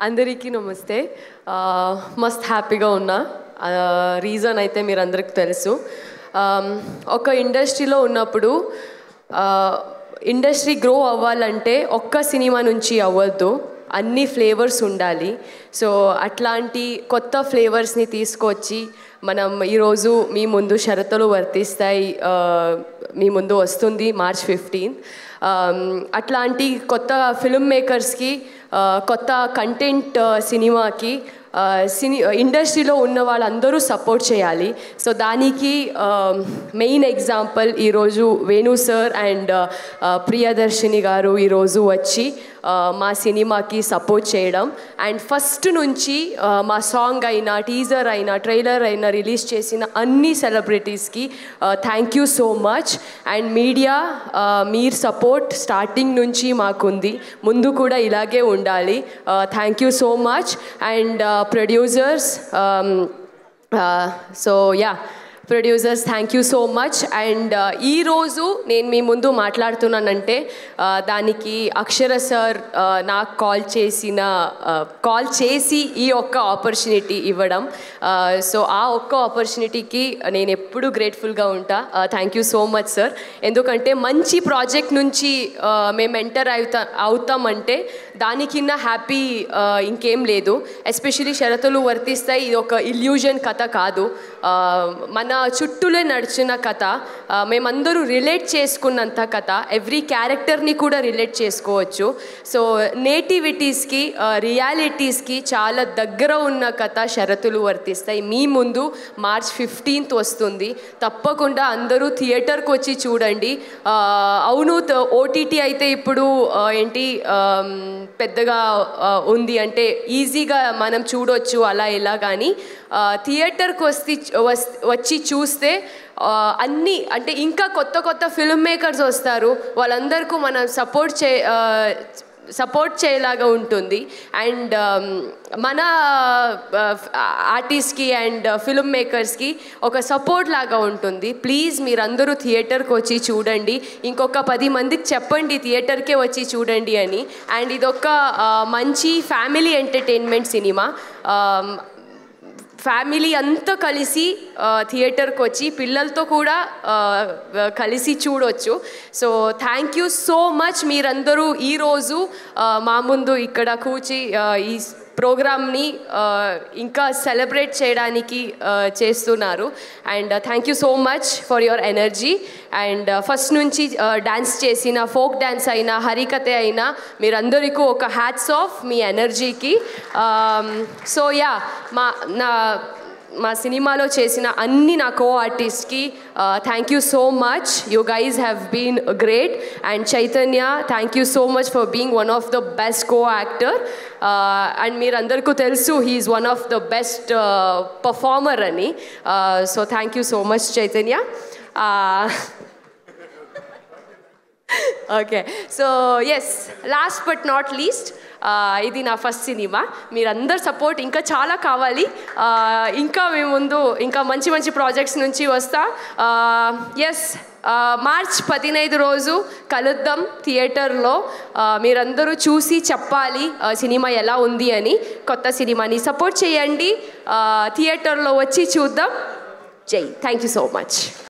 అందరికీ నమస్తే. మస్త్ హ్యాపీగా ఉన్నా. రీజన్ అయితే మీరు అందరికీ తెలుసు. ఒక ఇండస్ట్రీలో ఉన్నప్పుడు ఇండస్ట్రీ గ్రో అవ్వాలంటే ఒక్క సినిమా నుంచి అవ్వద్దు, అన్ని ఫ్లేవర్స్ ఉండాలి. సో అట్లాంటి కొత్త ఫ్లేవర్స్ని తీసుకొచ్చి మనం ఈరోజు మీ ముందు షరతులు వర్తిస్తాయి మీ ముందు వస్తుంది March 15. అట్లాంటి కొత్త ఫిల్మ్ మేకర్స్కి, కొత్త కంటెంట్ సినిమాకి ఇండస్ట్రీలో ఉన్న వాళ్ళందరూ సపోర్ట్ చేయాలి. సో దానికి మెయిన్ ఎగ్జాంపుల్ ఈరోజు వేణు సార్ అండ్ ప్రియదర్శిని గారు ఈరోజు వచ్చి మా సినిమాకి సపోర్ట్ చేయడం. అండ్ ఫస్ట్ నుంచి మా సాంగ్ అయినా, టీజర్ అయినా, ట్రైలర్ అయినా రిలీజ్ చేసిన అన్ని సెలబ్రిటీస్కి thank you so much. And media, మీరు సపోర్ట్ స్టార్టింగ్ నుంచి మాకుంది, ముందు కూడా ఇలాగే ఉండాలి. Thank you so much. And producers, so yeah producers thank you so much. And ఈరోజు నేను మీ ముందు మాట్లాడుతున్నానంటే దానికి అక్షర సార్ నాకు కాల్ చేసి ఈ ఒక్క ఆపర్చునిటీ ఇవ్వడం. సో ఆ ఒక్క ఆపర్చునిటీకి నేను ఎప్పుడూ గ్రేట్ఫుల్గా ఉంటా. Thank you so much sir. ఎందుకంటే మంచి ప్రాజెక్ట్ నుంచి మేము ఎంటర్ అవుతామంటే దానికిన్నా హ్యాపీ ఇంకేం లేదు. ఎస్పెషలీ షరతులు వర్తిస్తాయి ఇది ఒక ఇల్యూజన్ కథ కాదు, మన చుట్టూలే నడిచిన కథ, మేమందరూ రిలేట్ చేసుకున్నంత కథ. ఎవ్రీ క్యారెక్టర్ని కూడా రిలేట్ చేసుకోవచ్చు. సో నేటివిటీస్కి, రియాలిటీస్కి చాలా దగ్గర ఉన్న కథ షరతులు వర్తిస్తాయి. మీ ముందు March 15 వస్తుంది. తప్పకుండా అందరూ థియేటర్కి వచ్చి చూడండి. అవును, ఓటీటీ అయితే ఇప్పుడు ఏంటి పెద్దగా ఉంది అంటే ఈజీగా మనం చూడొచ్చు అలా ఇలా, కానీ థియేటర్కి వచ్చి చూస్తే అన్నీ అంటే ఇంకా కొత్త కొత్త ఫిల్మ్ మేకర్స్ వస్తారు, వాళ్ళందరికీ మనం సపోర్ట్ చేయలాగా ఉంటుంది. అండ్ మన ఆర్టిస్ట్కి అండ్ ఫిల్మ్ మేకర్స్కి ఒక సపోర్ట్ లాగా ఉంటుంది. ప్లీజ్ మీరందరూ థియేటర్కి వచ్చి చూడండి. ఇంకొక 10 మందికి చెప్పండి థియేటర్కే వచ్చి చూడండి అని. అండ్ ఇదొక మంచి ఫ్యామిలీ ఎంటర్టైన్మెంట్ సినిమా. ఫ్యామిలీ అంతా కలిసి థియేటర్కి వచ్చి పిల్లలతో కూడా కలిసి చూడవచ్చు. So thank you so much. మీరందరూ ఈరోజు మా ముందు ఇక్కడ కూర్చి ఈ ప్రోగ్రామ్ని ఇంకా సెలబ్రేట్ చేయడానికి చేస్తున్నారు. And thank you so much for your energy. And first నుంచి డ్యాన్స్ చేసిన ఫోక్ డ్యాన్స్ అయినా, హరికథ అయినా, మీరందరికీ ఒక హ్యాట్స్ ఆఫ్ మీ ఎనర్జీకి. సో యా, మా సినిమాలో చేసిన అన్ని నా కో ఆర్టిస్ట్కి thank you so much. You guys have been great. And Chaitanya, thank you so much for being one of the best co actor. And మీరందరికీ తెలుసు he's one of the best performer అని. So thank you so much Chaitanya. Okay, so yes, last but not least, ఇది నా first cinema. మీరందరు support ఇంకా చాలా కావాలి. ఇంకా మీ ముందు ఇంకా మంచి మంచి ప్రాజెక్ట్స్ నుంచి వస్తా. ఎస్, March 15 రోజు కలుద్దాం థియేటర్లో. మీరందరూ చూసి చెప్పాలి సినిమా ఎలా ఉంది అని. కొత్త సినిమాని సపోర్ట్ చేయండి, థియేటర్లో వచ్చి చూద్దాం. జై, థ్యాంక్ యూ సో మచ్.